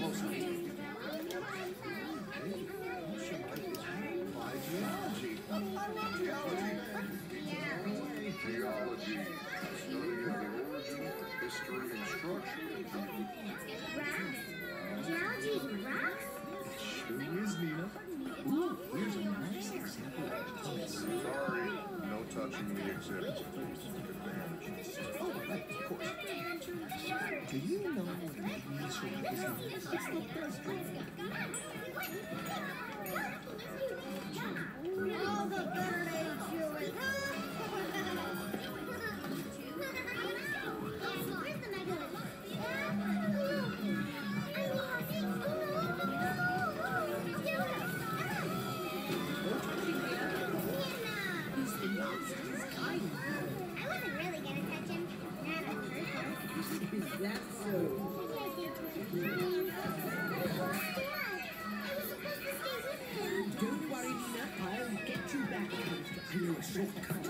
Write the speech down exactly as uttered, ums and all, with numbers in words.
closely. Geology. Study of the origin, history, and structure of the Rocks? Geology is rocks? Sure is, Nina. Ooh, here's a nice example of pumice. Sorry, no touching the exhibit. Oh, right, of course. Do you know what it means for business? All the better they chew it. Is that so? Don't worry, Nina. I'll get you back. I know a shortcut.